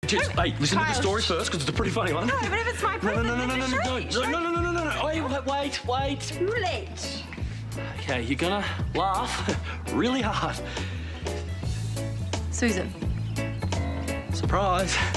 Hey, listen to the story first, because it's a pretty funny one. No, but if it's my present, Wait. Too late. Okay, you're gonna laugh really hard. Susan. Surprise.